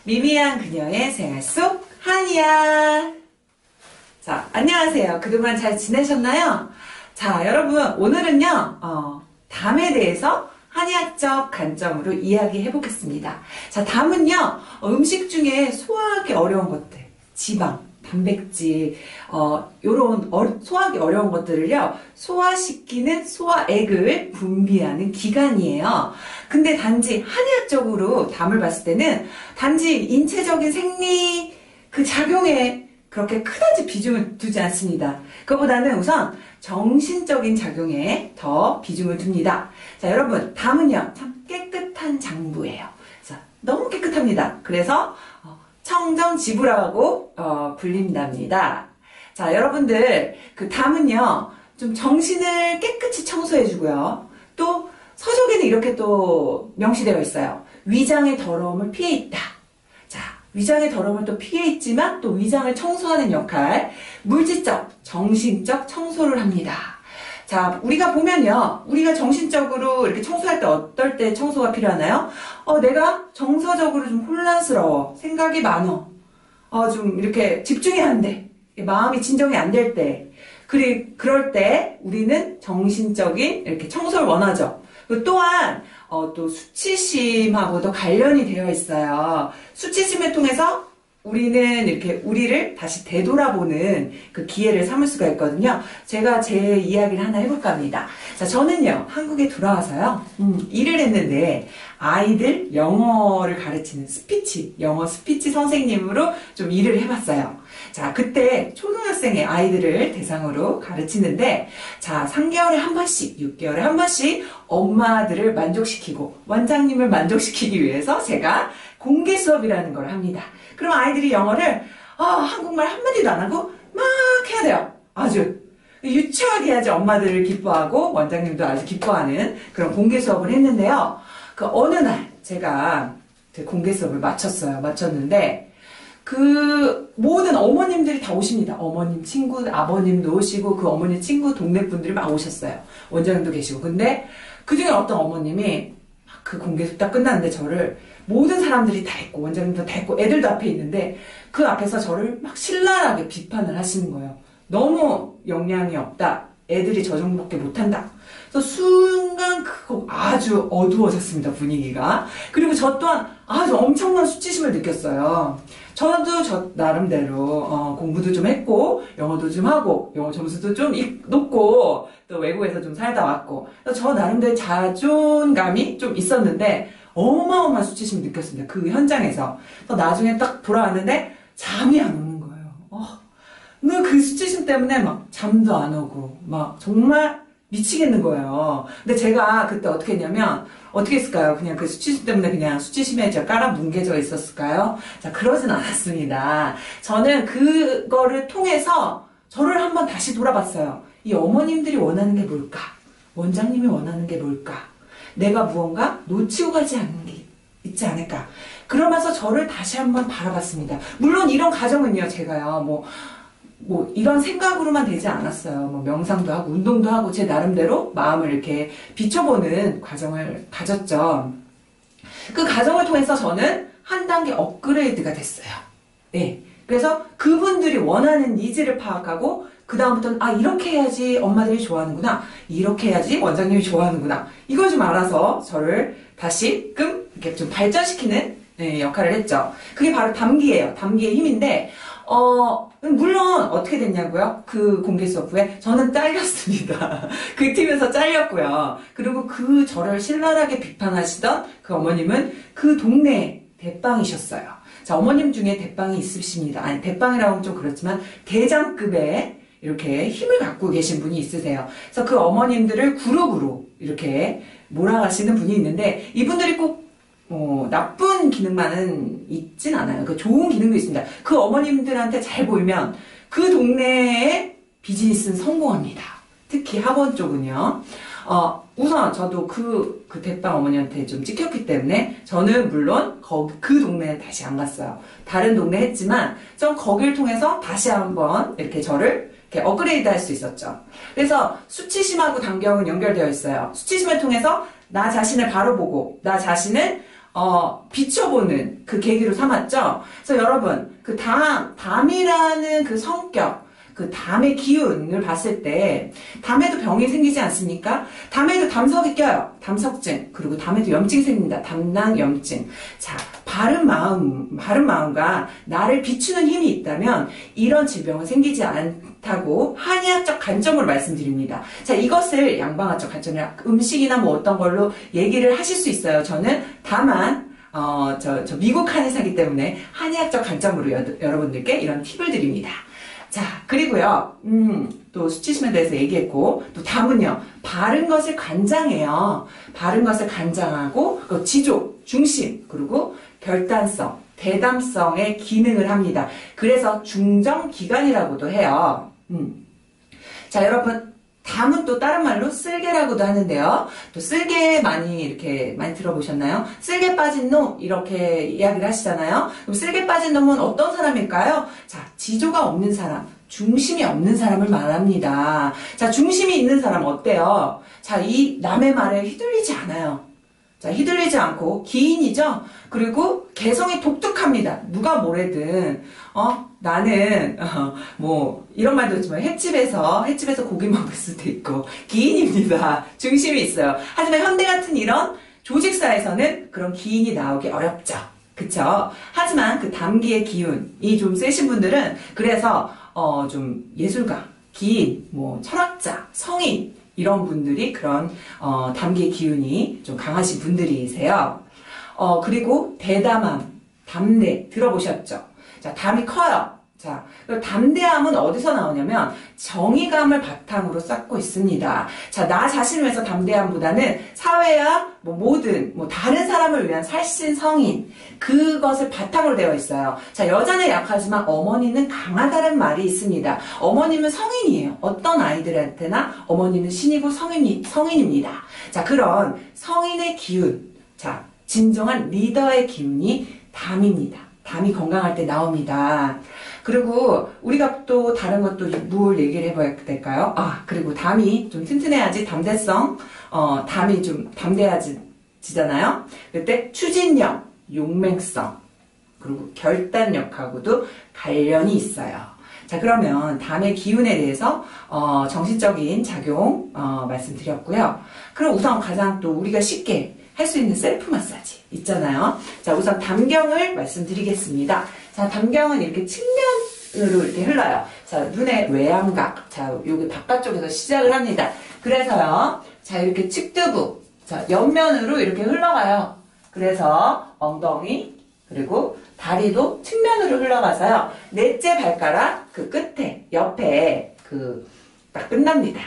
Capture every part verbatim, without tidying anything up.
미미한 그녀의 생활 속 한이야. 자, 안녕하세요. 그동안 잘 지내셨나요? 자, 여러분, 오늘은요, 어, 담에 대해서 한의학적 관점으로 이야기해 보겠습니다. 자, 담은요, 어, 음식 중에 소화하기 어려운 것들, 지방, 단백질, 어, 요런 어, 소화하기 어려운 것들을요, 소화시키는 소화액을 분비하는 기관이에요. 근데 단지 한의학적으로 담을 봤을 때는 단지 인체적인 생리 그 작용에 그렇게 크다지 비중을 두지 않습니다. 그거보다는 우선 정신적인 작용에 더 비중을 둡니다. 자, 여러분, 담은요, 참 깨끗한 장부예요. 자, 너무 깨끗합니다. 그래서 어, 청정지부라고 어, 불린답니다. 자, 여러분들, 그 담은요, 좀 정신을 깨끗이 청소해주고요. 또 서적에는 이렇게 또 명시되어 있어요. 위장의 더러움을 피해 있다. 자, 위장의 더러움을 또 피해 있지만 또 위장을 청소하는 역할, 물질적, 정신적 청소를 합니다. 자, 우리가 보면요, 우리가 정신적으로 이렇게 청소할 때 어떨 때 청소가 필요하나요? 어, 내가 정서적으로 좀 혼란스러워, 생각이 많어, 어, 좀 이렇게 집중이 안 돼, 마음이 진정이 안 될 때, 그리, 그럴 때 우리는 정신적인 이렇게 청소를 원하죠. 또한 어, 또 수치심하고도 관련이 되어 있어요. 수치심을 통해서 우리는 이렇게 우리를 다시 되돌아보는 그 기회를 삼을 수가 있거든요. 제가 제 이야기를 하나 해볼까 합니다. 자, 저는요, 한국에 돌아와서요, 음, 일을 했는데, 아이들 영어를 가르치는 스피치, 영어 스피치 선생님으로 좀 일을 해봤어요. 자, 그때 초등학생의 아이들을 대상으로 가르치는데, 자, 삼 개월에 한 번씩, 육 개월에 한 번씩 엄마들을 만족시키고, 원장님을 만족시키기 위해서 제가 공개 수업이라는 걸 합니다. 그럼 아이들이 영어를 아, 한국말 한마디도 안 하고 막 해야 돼요. 아주 유치하게 해야지 엄마들을 기뻐하고 원장님도 아주 기뻐하는 그런 공개 수업을 했는데요. 그 어느 날 제가 공개 수업을 마쳤어요. 마쳤는데 그 모든 어머님들이 다 오십니다. 어머님 친구, 아버님도 오시고 그 어머니 친구 동네 분들이 막 오셨어요. 원장님도 계시고. 근데 그중에 어떤 어머님이 그 공개 수업 딱 끝났는데 저를 모든 사람들이 다 있고 원장님도 다 있고 애들도 앞에 있는데 그 앞에서 저를 막 신랄하게 비판을 하시는 거예요. 너무 역량이 없다. 애들이 저 정도밖에 못한다. 그래서 순간 그거 아주 어두워졌습니다. 분위기가. 그리고 저 또한 아주 엄청난 수치심을 느꼈어요. 저도 저 나름대로 어, 공부도 좀 했고 영어도 좀 하고 영어 점수도 좀 높고 또 외국에서 좀 살다 왔고 그래서 저 나름대로 자존감이 좀 있었는데 어마어마한 수치심을 느꼈습니다. 그 현장에서. 그래서 나중에 딱 돌아왔는데 잠이 안 오는 거예요. 어, 그 수치심 때문에 막 잠도 안 오고 막 정말 미치겠는 거예요. 근데 제가 그때 어떻게 했냐면 어떻게 했을까요? 그냥 그 수치심 때문에 그냥 수치심에 제가 깔아 뭉개져 있었을까요? 자, 그러진 않았습니다. 저는 그거를 통해서 저를 한번 다시 돌아봤어요. 이 어머님들이 원하는 게 뭘까? 원장님이 원하는 게 뭘까? 내가 무언가 놓치고 가지 않는 게 있지 않을까. 그러면서 저를 다시 한번 바라봤습니다. 물론 이런 과정은요, 제가요, 뭐, 뭐, 이런 생각으로만 되지 않았어요. 뭐, 명상도 하고, 운동도 하고, 제 나름대로 마음을 이렇게 비춰보는 과정을 가졌죠. 그 과정을 통해서 저는 한 단계 업그레이드가 됐어요. 네. 그래서 그분들이 원하는 니즈를 파악하고, 그다음부터는, 아, 이렇게 해야지 엄마들이 좋아하는구나. 이렇게 해야지 원장님이 좋아하는구나. 이걸 좀 알아서 저를 다시금 이렇게 좀 발전시키는 네, 역할을 했죠. 그게 바로 담기예요. 담기의 힘인데, 어, 물론 어떻게 됐냐고요? 그 공개 수업 후에 저는 잘렸습니다. 그 팀에서 잘렸고요. 그리고 그 저를 신랄하게 비판하시던 그 어머님은 그 동네 대빵이셨어요. 자, 어머님 중에 대빵이 있으십니다. 아니, 대빵이라고 하면 좀 그렇지만 대장급의 이렇게 힘을 갖고 계신 분이 있으세요. 그래서 그 어머님들을 그룹으로 이렇게 몰아가시는 분이 있는데 이분들이 꼭 어, 나쁜 기능만은 있진 않아요. 그 좋은 기능도 있습니다. 그 어머님들한테 잘 보이면 그 동네의 비즈니스는 성공합니다. 특히 학원 쪽은요. 어, 우선 저도 그, 그 대빵 어머니한테 좀 찍혔기 때문에 저는 물론 거, 그 동네에 다시 안 갔어요. 다른 동네 했지만 좀 거기를 통해서 다시 한번 이렇게 저를 이렇게 업그레이드 할 수 있었죠. 그래서 수치심하고 담경은 연결되어 있어요. 수치심을 통해서 나 자신을 바로 보고 나 자신을 어, 비춰보는 그 계기로 삼았죠. 그래서 여러분, 그 담, 담이라는 그 성격, 그 담의 기운을 봤을 때 담에도 병이 생기지 않습니까? 담에도 담석이 껴요. 담석증. 그리고 담에도 염증이 생깁니다. 담낭염증. 자, 바른 마음, 바른 마음과 나를 비추는 힘이 있다면 이런 질병은 생기지 않다고 한의학적 관점으로 말씀드립니다. 자, 이것을 양방학적 관점이라 음식이나 뭐 어떤 걸로 얘기를 하실 수 있어요. 저는 다만 어, 저, 저 미국 한의사이기 때문에 한의학적 관점으로 여, 여러분들께 이런 팁을 드립니다. 자, 그리고요, 음, 또 수치심에 대해서 얘기했고, 또 담은요, 바른 것을 관장해요. 바른 것을 관장하고, 그 지조, 중심, 그리고 결단성, 대담성의 기능을 합니다. 그래서 중정기관이라고도 해요. 음. 자, 여러분, 담은 또 다른 말로 쓸개라고도 하는데요. 또 쓸개 많이 이렇게 많이 들어보셨나요? 쓸개 빠진 놈 이렇게 이야기를 하시잖아요. 그럼 쓸개 빠진 놈은 어떤 사람일까요? 자, 지조가 없는 사람, 중심이 없는 사람을 말합니다. 자, 중심이 있는 사람 어때요? 자, 이 남의 말에 휘둘리지 않아요. 자, 휘둘리지 않고 기인이죠. 그리고 개성이 독특합니다. 누가 뭐래든 어 나는 어, 뭐 이런 말도 있지만 횟집에서 횟집에서 고기 먹을 수도 있고 기인입니다. 중심이 있어요. 하지만 현대 같은 이런 조직사에서는 그런 기인이 나오기 어렵죠. 그쵸? 하지만 그 담기의 기운이 좀 세신 분들은 그래서 어 좀 예술가, 기인, 뭐 철학자, 성인 이런 분들이 그런 어, 담기의 기운이 좀 강하신 분들이세요. 어, 그리고 대담함, 담대 들어보셨죠? 자, 담이 커요. 자, 담대함은 어디서 나오냐면 정의감을 바탕으로 쌓고 있습니다. 자, 나 자신을 위해서 담대함보다는 사회와 뭐 모든 뭐 다른 사람을 위한 살신 성인 그것을 바탕으로 되어 있어요. 자, 여자는 약하지만 어머니는 강하다는 말이 있습니다. 어머님은 성인이에요. 어떤 아이들한테나 어머니는 신이고 성인이, 성인입니다. 자, 그런 성인의 기운, 자, 진정한 리더의 기운이 담입니다. 담이 건강할 때 나옵니다. 그리고 우리가 또 다른 것도 뭘 얘기를 해봐야 될까요? 아, 그리고 담이 좀 튼튼해야지 담대성, 어, 담이 좀 담대해지잖아요. 그때 추진력, 용맹성, 그리고 결단력하고도 관련이 있어요. 자, 그러면 담의 기운에 대해서 어, 정신적인 작용 어, 말씀드렸고요. 그럼 우선 가장 또 우리가 쉽게 할 수 있는 셀프 마사지 있잖아요. 자, 우선 담경을 말씀드리겠습니다. 자, 담경은 이렇게 측면으로 이렇게 흘러요. 자, 눈의 외양각. 자, 여기 바깥쪽에서 시작을 합니다. 그래서요, 자, 이렇게 측두부. 자, 옆면으로 이렇게 흘러가요. 그래서 엉덩이, 그리고 다리도 측면으로 흘러가서요. 넷째 발가락 그 끝에, 옆에 그 딱 끝납니다.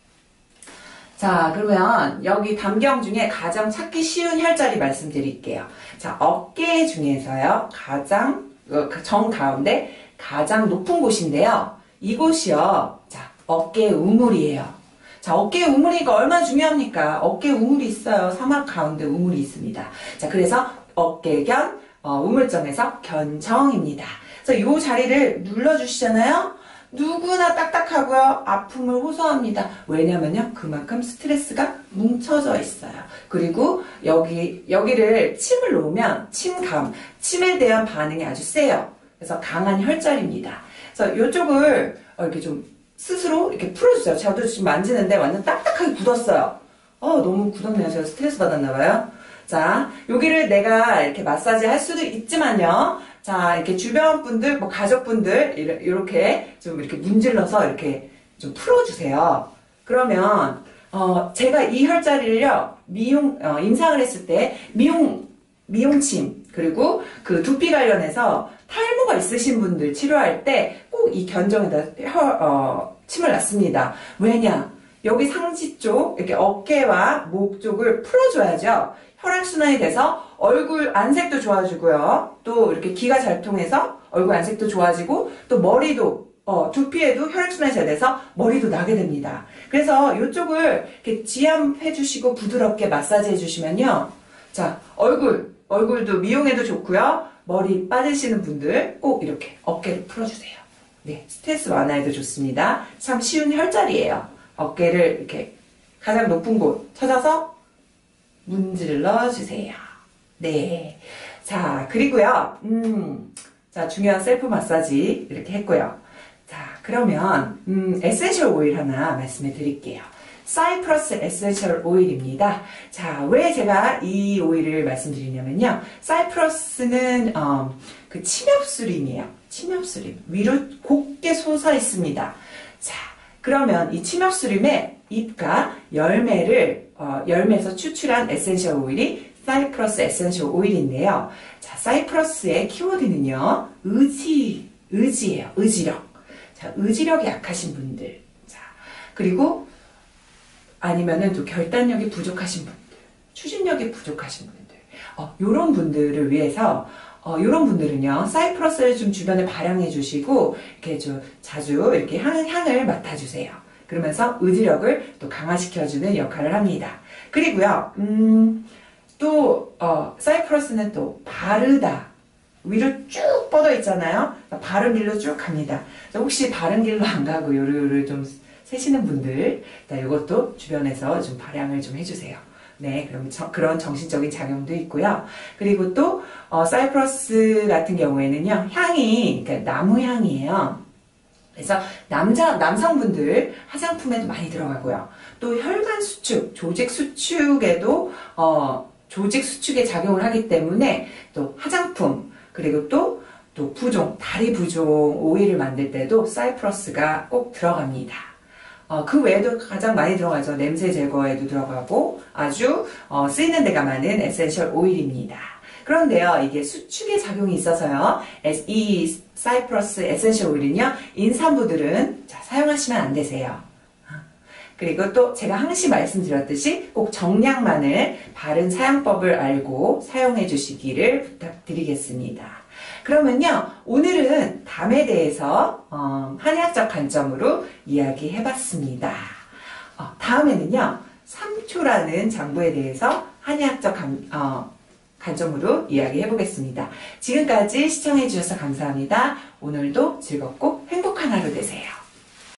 자, 그러면 여기 담경 중에 가장 찾기 쉬운 혈자리 말씀드릴게요. 자, 어깨 중에서요. 가장 정 가운데 가장 높은 곳인데요. 이곳이요. 자, 어깨 우물이에요. 자, 어깨 우물이가 얼마나 중요합니까? 어깨 우물이 있어요. 사막 가운데 우물이 있습니다. 자, 그래서 어깨견 어, 우물점에서 견정입니다. 그래서 이 자리를 눌러주시잖아요. 누구나 딱딱하고요. 아픔을 호소합니다. 왜냐면요. 그만큼 스트레스가 뭉쳐져 있어요. 그리고 여기, 여기를 침을 놓으면 침감, 침에 대한 반응이 아주 세요. 그래서 강한 혈자리입니다. 그래서 이쪽을 이렇게 좀 스스로 이렇게 풀어주세요. 저도 지금 만지는데 완전 딱딱하게 굳었어요. 어, 너무 굳었네요. 제가 스트레스 받았나봐요. 자, 여기를 내가 이렇게 마사지 할 수도 있지만요. 자, 이렇게 주변 분들, 뭐 가족분들, 이렇게 좀 이렇게 문질러서 이렇게 좀 풀어주세요. 그러면, 어, 제가 이 혈자리를요, 미용, 어, 임상을 했을 때, 미용, 미용침, 그리고 그 두피 관련해서 탈모가 있으신 분들 치료할 때 꼭 이 견정에다 혈, 어, 침을 놨습니다. 왜냐? 여기 상지 쪽, 이렇게 어깨와 목 쪽을 풀어줘야죠. 혈액순환이 돼서 얼굴 안색도 좋아지고요. 또 이렇게 기가 잘 통해서 얼굴 안색도 좋아지고 또 머리도 어, 두피에도 혈액순환이 잘 돼서 머리도 나게 됩니다. 그래서 이쪽을 이렇게 지압해 주시고 부드럽게 마사지 해주시면요. 자, 얼굴, 얼굴도 미용에도 좋고요. 머리 빠지시는 분들 꼭 이렇게 어깨를 풀어주세요. 네, 스트레스 완화에도 좋습니다. 참 쉬운 혈자리예요. 어깨를 이렇게 가장 높은 곳 찾아서 문질러 주세요. 네. 자, 그리고요, 음, 자, 중요한 셀프 마사지 이렇게 했고요. 자, 그러면, 음, 에센셜 오일 하나 말씀해 드릴게요. 사이프러스 에센셜 오일입니다. 자, 왜 제가 이 오일을 말씀드리냐면요. 사이프러스는, 어, 그 침엽수림이에요. 침엽수림. 위로 곱게 솟아 있습니다. 자, 그러면 이 침엽수림의 잎과 열매를, 어, 열매에서 추출한 에센셜 오일이 사이프러스 에센셜 오일인데요. 자, 사이프러스의 키워드는요, 의지, 의지예요. 의지력. 자, 의지력이 약하신 분들. 자, 그리고 아니면은 또 결단력이 부족하신 분들, 추진력이 부족하신 분들, 어, 요런 분들을 위해서, 어, 요런 분들은요, 사이프러스를 좀 주변에 발향해 주시고, 이렇게 좀 자주 이렇게 향, 향을 맡아주세요. 그러면서 의지력을 또 강화시켜주는 역할을 합니다. 그리고요, 음, 또, 어, 사이프러스는 또 바르다. 위로 쭉 뻗어 있잖아요. 바른 길로 쭉 갑니다. 혹시 바른 길로 안 가고 요르요르 좀 세시는 분들, 이것도 주변에서 좀 발향을 좀 해주세요. 네, 그럼 저, 그런 정신적인 작용도 있고요. 그리고 또, 어, 사이프러스 같은 경우에는요, 향이, 그러니까 나무 향이에요. 그래서 남자, 남성분들 화장품에도 많이 들어가고요. 또 혈관 수축, 조직 수축에도, 어, 조직 수축에 작용을 하기 때문에 또 화장품, 그리고 또, 또 부종, 다리 부종 오일을 만들 때도 사이프러스가 꼭 들어갑니다. 어, 그 외에도 가장 많이 들어가죠. 냄새 제거에도 들어가고 아주 어, 쓰이는 데가 많은 에센셜 오일입니다. 그런데요, 이게 수축의 작용이 있어서요, 이 사이프러스 에센셜 오일은요, 임산부들은 자, 사용하시면 안 되세요. 그리고 또 제가 항시 말씀드렸듯이 꼭 정량만을 바른 사용법을 알고 사용해 주시기를 부탁드리겠습니다. 그러면요, 오늘은 담에 대해서 어, 한의학적 관점으로 이야기해봤습니다. 어, 다음에는요, 삼초라는 장부에 대해서 한의학적 감, 어, 관점으로 이야기해보겠습니다. 지금까지 시청해주셔서 감사합니다. 오늘도 즐겁고 행복한 하루 되세요.